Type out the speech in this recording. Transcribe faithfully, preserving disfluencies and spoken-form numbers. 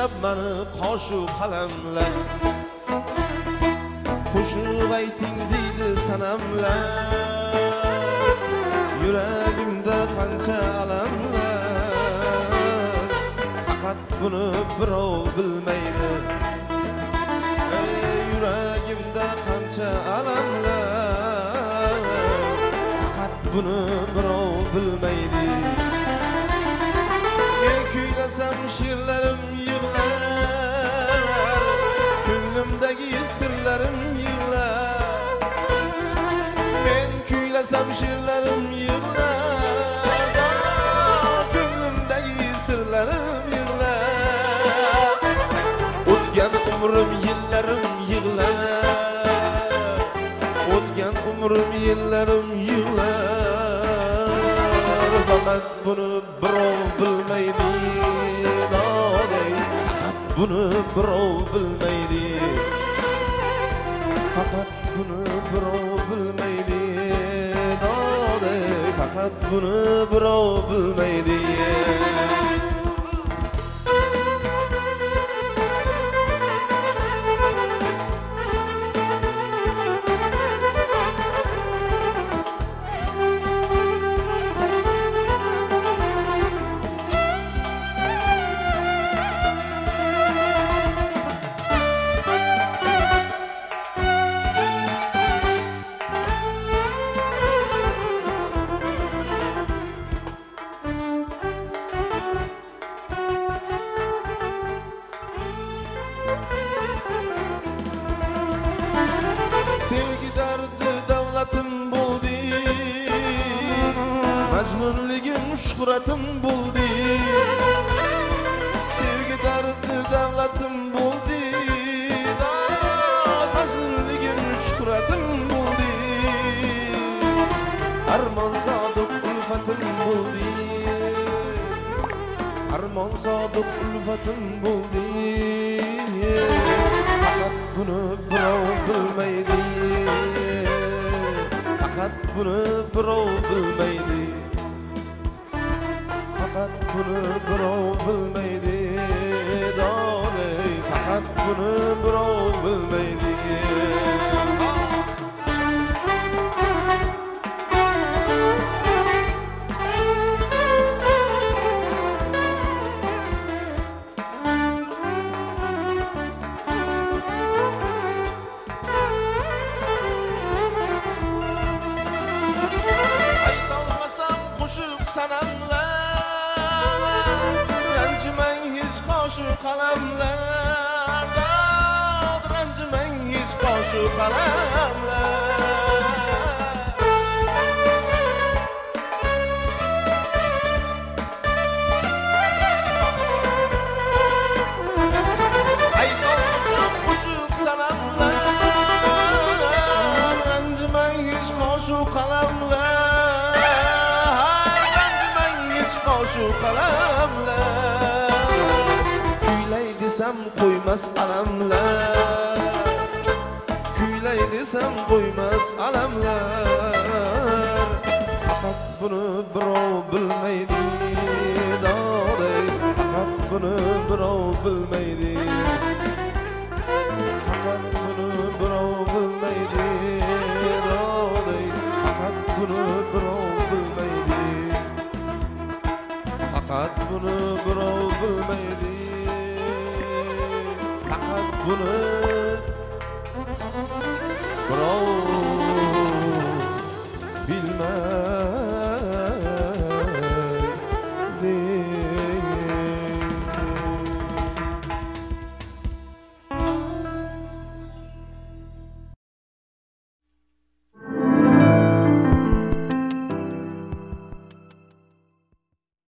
o'ynab meni qoshu qalamlar qo'shiq ayting deydi sanamlar yuragimda qancha alamlar faqat buni birov bilmaydi ey yuragimda qancha alamlar faqat buni birov bilmaydi men kuylasam she'rlarim yig'lar ko'nglimdagi sirlarim yig'lar men kuylasam she'rlarim yig'lar ko'nglimdagi sirlarim yig'lar o'tgan umrim yillarim yig'lar o'tgan umrim yillarim yig'lar faqat buni birov bilmaydi doday faqat buni birov bilmaydi faqat buni birov bilmaydi doday faqat buni birov bilmaydi sevgi dardi davlatim bo'ldi majnunligim shuhratim bo'ldi sevgi dardi davlatim bo'ldi majnunligim shuhratim bo'ldi armon sodiq ulfatim bo'ldi armon sodiq ulfatim bo'ldi faqat buni birov bilmaydi faqat buni birov bilmaydi faqat buni birov bilmaydi doday faqat buni birov bilmaydi sanamlar ranjimang hech qoshu qalamlar ranjimang hech qoshu qalamlar aytolmasam qo'shiq sanamlar ranjimang hech qoshu qalamlar qoshu qalamlar kuylay desam qo'ymas alamlar kuylay desam qo'ymas alamlar faqat buni birov bilmaydi doday faqat buni birov bilmaydi faqat buni birov bilmaydi doday faqat buni birov bilmaydi faqat buni birov bilmaydi faqat buni birov bilmaydi